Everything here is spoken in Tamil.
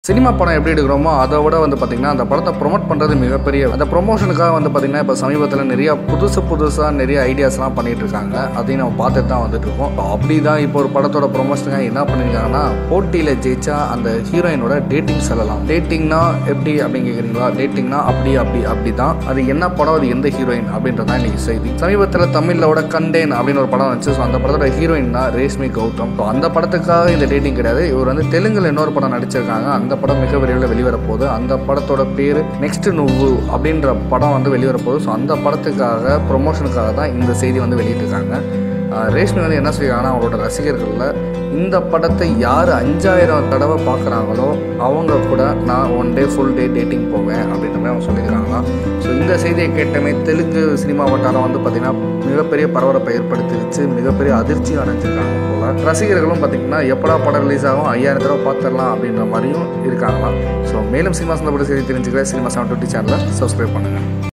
சினிமா படம் எப்படி எடுக்கிறோமோ அதை விட பார்த்தீங்கன்னா அந்த படத்தை ப்ரொமோட் பண்ணுறது மிகப்பெரிய அந்த ப்ரொமோஷனுக்காக பார்த்தீங்கன்னா இப்போ சமீபத்தில் நிறையா புதுசாக நிறைய ஐடியாஸ்லாம் பண்ணிகிட்டு இருக்காங்க. அதையும் நம்ம பார்த்துட்டு தான் வந்துட்டு இருக்கோம். அப்படி தான் இப்போ ஒரு படத்தோட ப்ரொமோஷனுக்காக என்ன பண்ணியிருக்காங்கன்னா, போட்டியில் ஜெயிச்சா அந்த ஹீரோயினோட டேட்டிங் சொல்லலாம். டேட்டிங்னா எப்படி அப்படின்னு கேட்குறீங்களா? டேட்டிங்னா அப்படி தான். அது என்ன படம், அது எந்த ஹீரோயின் அப்படின்றதான் இன்னைக்கு செய்தி. சமீபத்தில் தமிழோட கண்டேன் அப்படின்னு ஒரு படம் வந்துச்சு. ஸோ அந்த படத்தோட ஹீரோயின் தான் ரேஷ்மி கௌதம். ஸோ அந்த படத்துக்காக இந்த டேட்டிங் கிடையாது. இவர் தெலுங்குல இன்னொரு படம் நடிச்சிருக்காங்க. அந்த படம் மிக விரைவில் வெளிவரப்போகுது. அந்த படத்தோட பேர் நெக்ஸ்ட் நுவ்வு அப்படின்ற படம் வெளிவரப்போகுது. ஸோ அந்த படத்துக்காக ப்ரொமோஷனுக்காக தான் இந்த செய்தி வெளியிட்டிருக்காங்க. ரேஷ்மி என்ன சொல்லியிருக்காங்கன்னா, அவங்களோட ரசிகர்களில் இந்த படத்தை யார் 5000 தடவை பார்க்குறாங்களோ அவங்க கூட நான் one day full day dating போவேன் அப்படின்ற மாதிரி அவங்க சொல்லியிருக்காங்களாம். ஸோ இந்த செய்தியை கேட்டமே தெலுங்கு சினிமா வட்டாரம் பார்த்திங்கன்னா மிகப்பெரிய பரபரப்பை ஏற்படுத்திடுச்சு. மிகப்பெரிய அதிர்ச்சி அடைஞ்சிருக்காங்க போல். ரசிகர்களும் பார்த்திங்கன்னா எப்படா படம் ரிலீஸ் ஆகும் 5000 தடவை பார்த்துடலாம் அப்படின்ற மாதிரியும் இருக்காங்களாம். ஸோ மேலும் சினிமா சம்பந்தப்பட்ட செய்தி தெரிஞ்சுக்கிற சினிமா 720 சேனலை சப்ஸ்கிரைப் பண்ணுங்கள்.